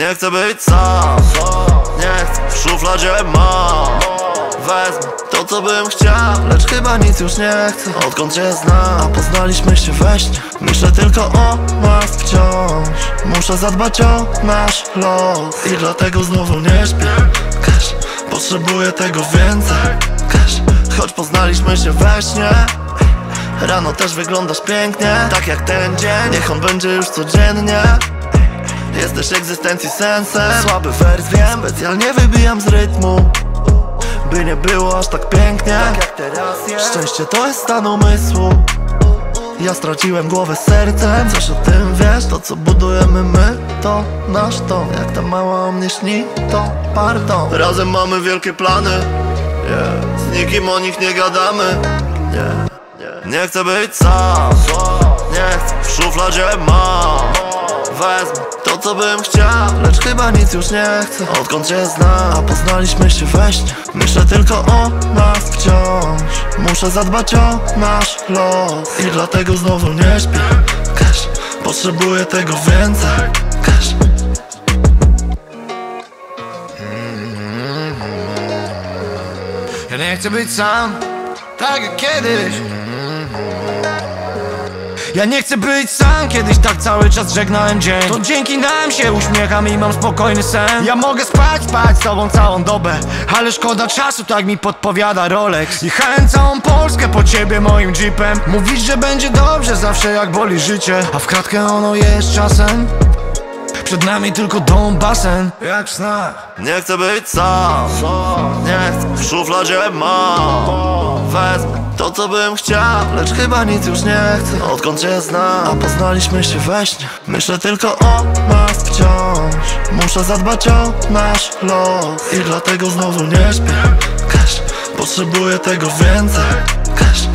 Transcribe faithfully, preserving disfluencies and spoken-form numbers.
Nie chcę być sam, nie chcę, w szufladzie mam. Wezmę to, co bym chciał, lecz chyba nic już nie chcę. Odkąd cię znam, a poznaliśmy się we śnie, myślę tylko o nas wciąż. Muszę zadbać o nasz los i dlatego znowu nie śpię. Cash, potrzebuję tego więcej. Cash, choć poznaliśmy się we śnie, rano też wyglądasz pięknie, tak jak ten dzień. Niech on będzie już codziennie. Jesteś egzystencji sensem. Słaby wers wiem, specjalnie wybijam z rytmu, by nie było aż tak pięknie, tak jak teraz jest. Szczęście to jest stan umysłu. Ja straciłem głowę z sercem. Coś o tym wiesz, to co budujemy my, to nasz dom. Jak ta mała o mnie śni, to pardon. Razem mamy wielkie plany, yeah. Z nikim o nich nie gadamy, yeah. Yeah. Nie chcę być sam, nie chcę, w szufladzie mam. Wezmę to, co bym chciał, lecz chyba nic już nie chcę. Odkąd cię znam, a poznaliśmy się we śnie, myślę tylko o nas wciąż. Muszę zadbać o nasz los i dlatego znowu nie śpię. Cash, potrzebuję tego więcej. Cash. Ja nie chcę być sam, tak jak kiedyś. Ja nie chcę być sam, kiedyś tak cały czas żegnałem dzień. To dzięki nam się uśmiecham i mam spokojny sen. Ja mogę spać, spać z tobą całą dobę, ale szkoda czasu, tak mi podpowiada Rolex. Jechałem całą Polskę po ciebie moim jeepem. Mówisz, że będzie dobrze zawsze jak boli życie, a w kratkę ono jest czasem. Przed nami tylko dom, basen, jak w snach. Nie chcę być sam, nie chcę, w szufladzie mam. Wezmę to, co bym chciał, lecz chyba nic już nie chcę. Odkąd cię znam, a poznaliśmy się we śnie, myślę tylko o nas wciąż. Muszę zadbać o nasz los i dlatego znowu nie śpię. Cash, potrzebuję tego więcej. Cash.